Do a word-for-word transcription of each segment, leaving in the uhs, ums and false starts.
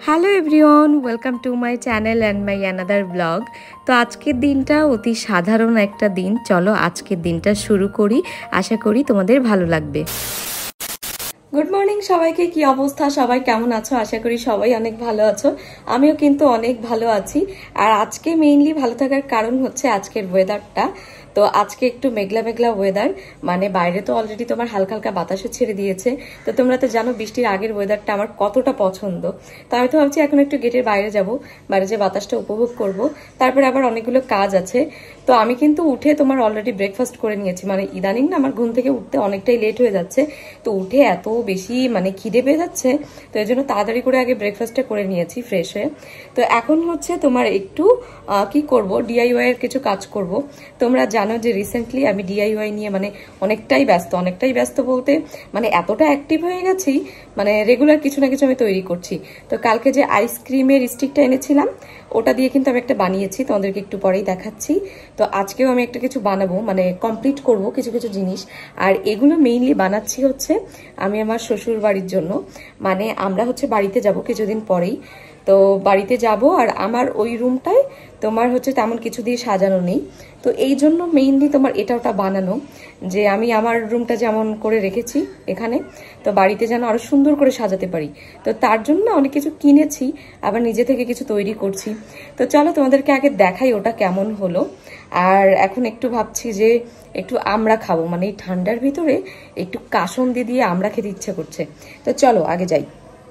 Hello everyone, welcome to my channel and my another blog. তো আজকের দিনটা অতি সাধারণ একটা দিন। চলো আজকের দিনটা শুরু করি, আশা করি তোমাদের ভালো লাগবে। গুড মর্নিং সবাইকে, কি অবস্থা? সবাই কেমন আছো? আশা করি সবাই অনেক ভালো আছো। আমিও কিন্তু অনেক ভালো আছি। আর আজকে মেইনলি ভালো থাকার কারণ হচ্ছে আজকের ওয়েদারটা। তো আজকে একটু মেঘলা মেঘলা ওয়েদার, মানে বাইরে তো অলরেডি তোমার হালকা হালকা বাতাসও ছেড়ে দিয়েছে। তো তোমরা তো জানো বৃষ্টির আগের ওয়েদারটা আমার কতটা পছন্দ। তো আমি তো ভাবছি এখন একটু গেটের বাইরে যাব, বাইরে যে বাতাসটা উপভোগ করব। তারপরে আবার অনেকগুলো কাজ আছে। তো আমি কিন্তু উঠে তোমার অলরেডি ব্রেকফাস্ট করে নিয়েছি। মানে ইদানিং না আমার ঘুম থেকে উঠতে অনেকটাই লেট হয়ে যাচ্ছে। তো উঠে এত বেশি মানে খিদে পেয়ে যাচ্ছে, তো এই জন্য তাড়াতাড়ি করে আগে ব্রেকফাস্টটা করে নিয়েছি ফ্রেশ হয়ে। তো এখন হচ্ছে তোমার একটু কি করব, ডিআইওয়াই এর কিছু কাজ করব। তোমরা জানো যে রিসেন্টলি আমি ডিআইওয়াই নিয়ে মানে অনেকটাই ব্যস্ত অনেকটাই ব্যস্ত বলতে মানে এতটা অ্যাক্টিভ হয়ে গেছি, মানে রেগুলার কিছু না কিছু আমি তৈরি করছি। তো কালকে যে আইসক্রিমের স্টিকটা এনেছিলাম ওটা দিয়ে কিন্তু আমি একটা বানিয়েছি, তোমাদেরকে একটু পরেই দেখাচ্ছি। তো আজকেও আমি একটা কিছু বানাবো, মানে কমপ্লিট করব কিছু কিছু জিনিস। আর এগুলো মেইনলি বানাচ্ছি হচ্ছে আমি আমার শ্বশুর বাড়ির জন্য। মানে আমরা হচ্ছে বাড়িতে যাব কিছুদিন পরেই। তো বাড়িতে যাব আর আমার ওই রুমটায় তোমার হচ্ছে তেমন কিছু দিয়ে সাজানো নেই। তো এই জন্য মেইনলি তোমার এটা ওটা বানানো, যে আমি আমার রুমটা যেমন করে রেখেছি এখানে, তো বাড়িতে যেন আরো সুন্দর করে সাজাতে পারি। তো তার জন্য অনেক কিছু কিনেছি, আবার নিজে থেকে কিছু তৈরি করছি। তো চলো তোমাদেরকে আগে দেখাই ওটা কেমন হলো। আর এখন একটু ভাবছি যে একটু আমড়া খাবো, মানে এই ঠান্ডার ভিতরে একটু কাসুন্দি দিয়ে আমড়া খেতে ইচ্ছে করছে। তো চলো আগে যাই।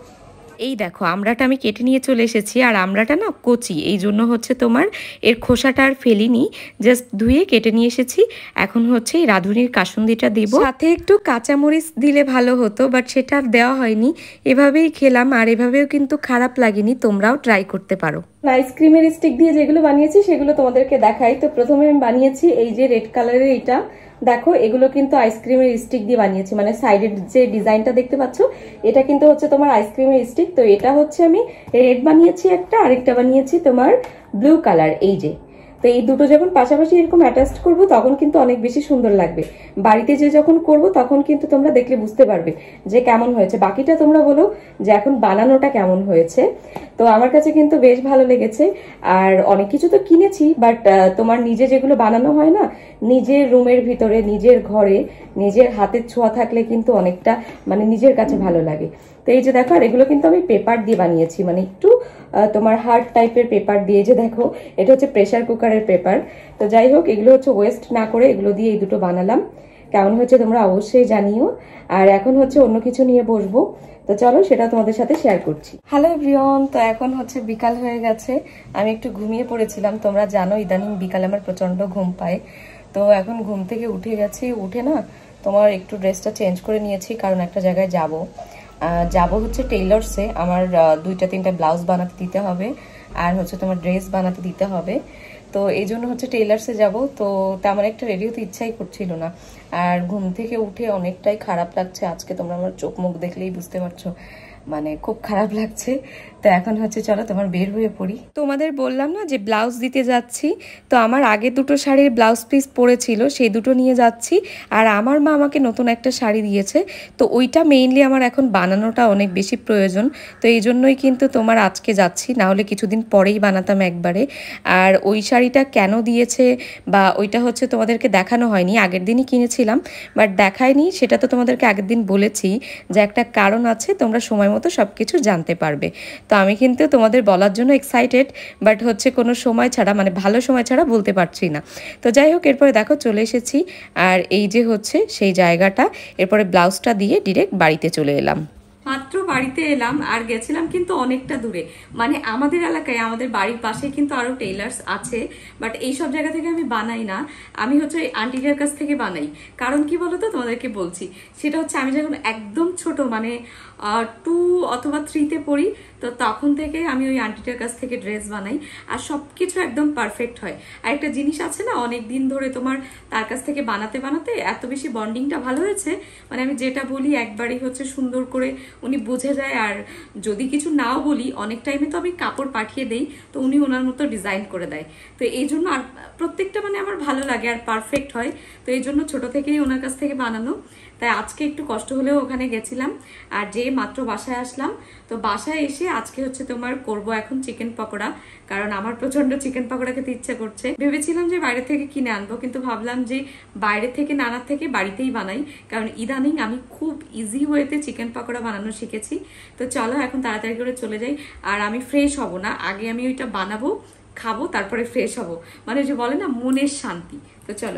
এই দেখো আমড়াটা আমি কেটে নিয়ে চলে এসেছি। আর আমড়াটা না কচি, এই জন্য হচ্ছে তোমার এর খোসাটা আর ফেলিনি, জাস্ট ধুয়ে কেটে নিয়ে এসেছি। এখন হচ্ছে এই রাঁধুনির কাসুন্দিটা দিব, সাথে একটু কাঁচামরিচ দিলে ভালো হতো, বাট সেটা আর দেওয়া হয়নি। এভাবেই খেলাম, আর এভাবেও কিন্তু খারাপ লাগেনি। তোমরাও ট্রাই করতে পারো। আইসক্রিমের স্টিক দিয়ে যেগুলো বানিয়েছি সেগুলো তোমাদেরকে দেখাই। তো প্রথমে আমি বানিয়েছি এই যে রেড কালারের এইটা, দেখো এগুলো কিন্তু আইসক্রিমের স্টিক দিয়ে বানিয়েছি। মানে সাইডের যে ডিজাইনটা দেখতে পাচ্ছ এটা কিন্তু হচ্ছে তোমার আইসক্রিমের স্টিক। তো এটা হচ্ছে আমি রেড বানিয়েছি একটা, আরেকটা বানিয়েছি তোমার ব্লু কালার। এই যে, তো এই দুটো যখন পাশাপাশি এরকম অ্যাটাচ করবো তখন কিন্তু অনেক বেশি সুন্দর লাগবে। বাড়িতে যে যখন করবো তখন কিন্তু তোমরা দেখলে বুঝতে পারবে যে কেমন হয়েছে। বাকিটা তোমরা বলো যে এখন বানানোটা কেমন হয়েছে। তো আমার কাছে কিন্তু বেশ ভালো লেগেছে। আর অনেক কিছু তো কিনেছি, বাট তোমার নিজে যেগুলো বানানো হয় না, নিজের রুমের ভিতরে নিজের ঘরে নিজের হাতের ছোঁয়া থাকলে কিন্তু অনেকটা মানে নিজের কাছে ভালো লাগে। তো এই যে দেখো, আর এগুলো কিন্তু আমি পেপার দিয়ে বানিয়েছি, মানে একটু তোমার হার্ড টাইপের পেপার দিয়ে। যে দেখো এটা হচ্ছে প্রেসার কুকারের পেপার। তো যাই হোক, এগুলো হচ্ছে ওয়েস্ট না করে এগুলো দিয়ে এই দুটো বানালাম। কেমন হচ্ছে তোমরা অবশ্যই জানিও। আর এখন হচ্ছে অন্য কিছু নিয়ে বসবো, তো চলো সেটা তোমাদের সাথে শেয়ার করছি। হ্যালো এভরিওয়ান, তো এখন হচ্ছে বিকাল হয়ে গেছে। আমি একটু ঘুমিয়ে পড়েছিলাম, তোমরা জানো ইদানিং বিকালে আমার প্রচন্ড ঘুম পায়। তো এখন ঘুম থেকে উঠে গেছি, উঠে না তোমার একটু ড্রেসটা চেঞ্জ করে নিয়েছি, কারণ একটা জায়গায় যাব যাব হচ্ছে টেইলর্সে। আমার দুইটা তিনটা ব্লাউজ বানাতে দিতে হবে, আর হচ্ছে তোমার ড্রেস বানাতে দিতে হবে। তো এই জন্য হচ্ছে টেইলার্সে যাব। তো তেমন একটা রেডি হতে ইচ্ছাই করছিল না। আর ঘুম থেকে উঠে অনেকটাই খারাপ লাগছে আজকে, তোমরা আমার চোখ মুখ দেখলেই বুঝতে পারছো, মানে খুব খারাপ লাগছে। তো এখন হচ্ছে চলো তোমার বের হয়ে পড়ি। তোমাদের বললাম না যে ব্লাউজ দিতে যাচ্ছি, তো আমার আগে দুটো শাড়ির ব্লাউজ পিস পরেছিল, সেই দুটো নিয়ে যাচ্ছি। আর আমার মা আমাকে নতুন একটা শাড়ি দিয়েছে, তো ওইটা মেইনলি আমার এখন বানানোটা অনেক বেশি প্রয়োজন। তো এই জন্যই কিন্তু তোমার আজকে যাচ্ছি, না হলে কিছুদিন পরেই বানাতাম একবারে। আর ওই শাড়িটা কেন দিয়েছে বা ওইটা হচ্ছে তোমাদেরকে দেখানো হয়নি, আগের দিনই কিনেছিলাম বাট দেখায়নি। সেটা তো তোমাদেরকে আগের দিন বলেছি যে একটা কারণ আছে, তোমরা সময় মতো সব কিছু জানতে পারবে। তো আমি কিন্তু তোমাদের বলার জন্য এক্সাইটেড, বাট হচ্ছে কোনো সময় ছাড়া, মানে ভালো সময় ছাড়া বলতে পারছি না। তো যাই হোক, এরপরে দেখো চলে এসেছি। আর এই যে হচ্ছে সেই জায়গাটা, এরপরে ব্লাউজটা দিয়ে ডিরেক্ট বাড়িতে চলে এলাম। মাত্র বাড়িতে এলাম, আর গেছিলাম কিন্তু অনেকটা দূরে। মানে আমাদের এলাকায় আমাদের বাড়ির পাশে কিন্তু আরো টেইলার্স আছে, বাট এইসব জায়গা থেকে আমি বানাই না। আমি হচ্ছে আন্টিটার কাছ থেকে বানাই। কারণ কি বলতো, তোমাদেরকে বলছি, সেটা হচ্ছে আমি যখন একদম ছোট মানে টু অথবা থ্রিতে পড়ি, তো তখন থেকে আমি ওই আন্টিটার কাছ থেকে ড্রেস বানাই, আর সবকিছু একদম পারফেক্ট হয়। আর একটা জিনিস আছে না, অনেক দিন ধরে তোমার তার কাছ থেকে বানাতে বানাতে এত বেশি বন্ডিংটা ভালো হয়েছে, মানে আমি যেটা বলি একবারই হচ্ছে সুন্দর করে উনি বুঝে যায়। আর যদি কিছু নাও বলি, অনেক টাইমে তো আমি কাপড় পাঠিয়ে দেই, তো উনি ওনার মতো ডিজাইন করে দেয়। তো এই জন্য আর প্রত্যেকটা মানে আমার ভালো লাগে আর পারফেক্ট হয়। তো এই জন্য ছোট থেকেই ওনার কাছ থেকে বানানো। তাই আজকে একটু কষ্ট হলেও ওখানে গেছিলাম। আর যে মাত্র বাসায় আসলাম, তো বাসায় এসে আজকে হচ্ছে তোমার করব এখন চিকেন পকোড়া, কারণ আমার প্রচন্ড চিকেন পকোড়া খেতে ইচ্ছা করছে। ভেবেছিলাম যে বাইরে থেকে কিনে আনবো, কিন্তু ভাবলাম যে বাইরে থেকে না আনার থেকে বাড়িতেই বানাই, কারণ ইদানিং আমি খুব ইজি ওয়েতে চিকেন পকোড়া বানানো শিখেছি। তো চলো এখন তাড়াতাড়ি করে চলে যাই। আর আমি ফ্রেশ হব না, আগে আমি ওইটা বানাবো, খাবো, তারপরে ফ্রেশ হব, মানে যে বলে না মনের শান্তি। তো চলো।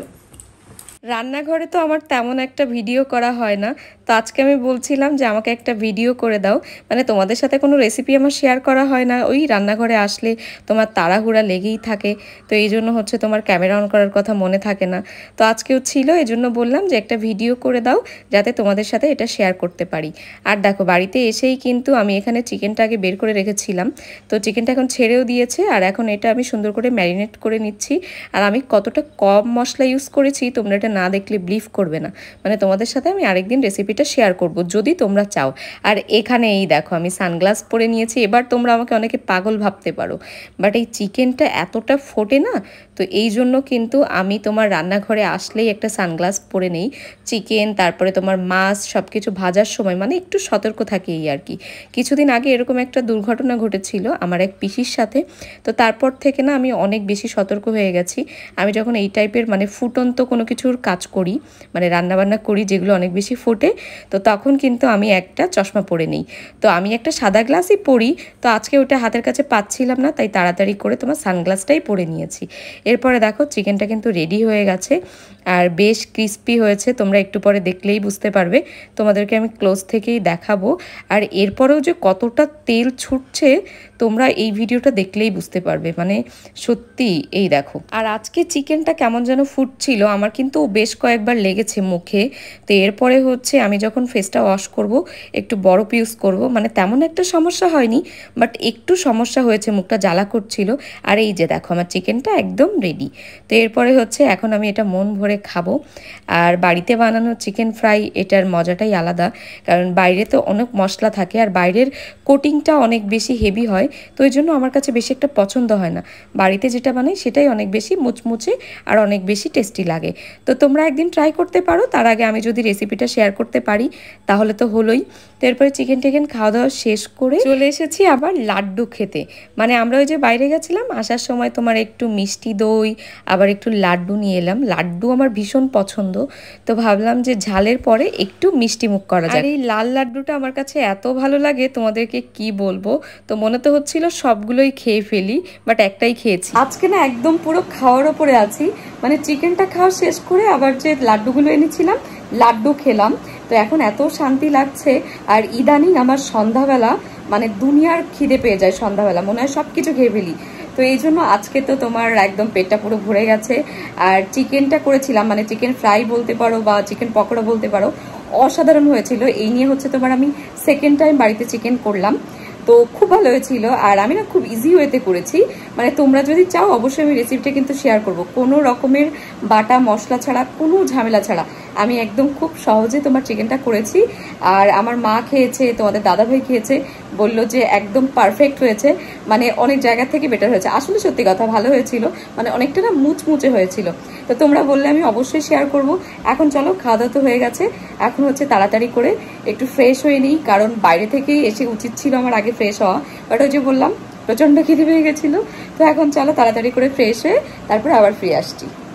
রান্নাঘরে তো আমার তেমন একটা ভিডিও করা হয় না, তো আজকে আমি বলছিলাম যে আমাকে একটা ভিডিও করে দাও। মানে তোমাদের সাথে কোনো রেসিপি আমার শেয়ার করা হয় না, ওই রান্নাঘরে আসলে তোমার তাড়াহুড়া লেগেই থাকে, তো এই জন্য হচ্ছে তোমার ক্যামেরা অন করার কথা মনে থাকে না। তো আজকেও ছিল, এই জন্য বললাম যে একটা ভিডিও করে দাও যাতে তোমাদের সাথে এটা শেয়ার করতে পারি। আর দেখো বাড়িতে এসেই কিন্তু আমি এখানে চিকেনটা আগে বের করে রেখেছিলাম, তো চিকেনটা এখন ছেড়েও দিয়েছে। আর এখন এটা আমি সুন্দর করে ম্যারিনেট করে নিচ্ছি। আর আমি কতটা কম মশলা ইউজ করেছি তোমরা এটা না দেখলে বিলিভ করবে না, মানে তোমাদের সাথে আমি আরেকদিন রেসিপিটা শেয়ার করব যদি তোমরা চাও। আর এখানে এই দেখো আমি সানগ্লাস পরে নিয়েছি। এবার তোমরা আমাকে অনেকে পাগল ভাবতে পারো, বাট এই চিকেনটা এতটা ফোটে না, তো এই জন্য কিন্তু আমি তোমার রান্নাঘরে আসলেই একটা সানগ্লাস পরে নেই। চিকেন তারপরে তোমার মাছ সব কিছু ভাজার সময় মানে একটু সতর্ক থাকি এই আর কি। কিছুদিন আগে এরকম একটা দুর্ঘটনা ঘটেছিল আমার এক পিসির সাথে, তো তারপর থেকে না আমি অনেক বেশি সতর্ক হয়ে গেছি। আমি যখন এই টাইপের মানে ফুটন্ত কোনো কিছুর কাজ করি, মানে রান্নাবান্না করি যেগুলো অনেক বেশি ফোটে, তো তখন কিন্তু আমি একটা চশমা পরে নিই। তো আমি একটা সাদা গ্লাসই পরি, তো আজকে ওটা হাতের কাছে পাচ্ছিলাম না, তাই তাড়াতাড়ি করে তোমার সানগ্লাসটাই পরে নিয়েছি। এরপরে দেখো চিকেনটা কিন্তু রেডি হয়ে গেছে আর বেশ ক্রিস্পি হয়েছে, তোমরা একটু পরে দেখলেই বুঝতে পারবে, তোমাদেরকে আমি ক্লোজ থেকেই দেখাবো। আর এরপরেও যে কতটা তেল ছুটছে তোমরা এই ভিডিওটা দেখলেই বুঝতে পারবে, মানে সত্যি এই দেখো। আর আজকে চিকেনটা কেমন যেন ফুটছিল, আমার কিন্তু বেশ কয়েকবার লেগেছে মুখে। তো এরপরে হচ্ছে আমি যখন ফেসটা ওয়াশ করব একটু বরফ ইউজ করব, মানে তেমন একটা সমস্যা হয়নি, বাট একটু সমস্যা হয়েছে, মুখটা জ্বালা করছিল। আর এই যে দেখো আমার চিকেনটা একদম রেডি। তো এরপরে হচ্ছে এখন আমি এটা মন ভরে খাবো। আর বাড়িতে বানানো চিকেন ফ্রাই এটার মজাটাই আলাদা, কারণ বাইরে তো অনেক মশলা থাকে আর বাইরের কোটিংটা অনেক বেশি হেভি হয়, তো ওই জন্য আমার কাছে বেশি একটা পছন্দ হয় না। বাড়িতে যেটা বানাই সেটাই অনেক বেশি মুচমুচে আর অনেক বেশি টেস্টি লাগে। তো তোমরা একদিন ট্রাই করতে পারো, তার আগে আমি যদি রেসিপিটা শেয়ার করতে পারি তাহলে তো হলোই। তো এরপরে চিকেন টিকেন খাওয়া দাওয়া শেষ করে চলে এসেছি আবার লাড্ডু খেতে। মানে আমরা ওই যে বাইরে গেছিলাম, আসার সময় তোমার একটু মিষ্টি দই আবার একটু লাড্ডু নিয়ে এলাম। লাড্ডু আমার ভীষণ পছন্দ, তো ভাবলাম যে ঝালের পরে একটু মিষ্টি মুখ করা যায়। আর এই লাল লাড্ডুটা আমার কাছে এত ভালো লাগে তোমাদেরকে কি বলবো, তো মনে তো হচ্ছিল সবগুলোই খেয়ে ফেলি, বাট একটাই খেয়েছি। আজকে না একদম পুরো খাওয়ার ওপরে আছি, মানে চিকেনটা খাওয়া শেষ করে আবার যে লাড্ডুগুলো এনেছিলাম লাড্ডু খেলাম, তো এখন এত শান্তি লাগছে। আর ইদানিং আমার সন্ধ্যাবেলা মানে দুনিয়ার খিদে পেয়ে যায়, সন্ধ্যাবেলা মনে হয় সব কিছু খেয়ে ফেলি। তো এই জন্য আজকে তো তোমার একদম পেটটা পুরো ভরে গেছে। আর চিকেনটা করেছিলাম মানে চিকেন ফ্রাই বলতে পারো বা চিকেন পকোড়া বলতে পারো, অসাধারণ হয়েছিল। এই নিয়ে হচ্ছে তোমার আমি সেকেন্ড টাইম বাড়িতে চিকেন করলাম, তো খুব ভালো হয়েছিল। আর আমি না খুব ইজি ওয়েতে করেছি, মানে তোমরা যদি চাও অবশ্যই আমি রেসিপিটা কিন্তু শেয়ার করব, কোনো রকমের বাটা মশলা ছাড়া, কোনো ঝামেলা ছাড়া আমি একদম খুব সহজে তোমার চিকেনটা করেছি। আর আমার মা খেয়েছে, তোমাদের দাদাভাই খেয়েছে, বললো যে একদম পারফেক্ট হয়েছে, মানে অনেক জায়গা থেকে বেটার হয়েছে। আসলে সত্যি কথা ভালো হয়েছিল, মানে অনেকটা না মুচমুচে হয়েছিল। তো তোমরা বললে আমি অবশ্যই শেয়ার করব। এখন চলো খাওয়া দাওয়া তো হয়ে গেছে, এখন হচ্ছে তাড়াতাড়ি করে একটু ফ্রেশ হয়ে নিই, কারণ বাইরে থেকেই এসে উচিত ছিল আমার আগে ফ্রেশ হওয়া, বাট ওই যে বললাম প্রচণ্ড খিদে পেয়ে গেছিলো। তো এখন চলো তাড়াতাড়ি করে ফ্রেশ হয়ে তারপরে আবার ফিরে আসছি।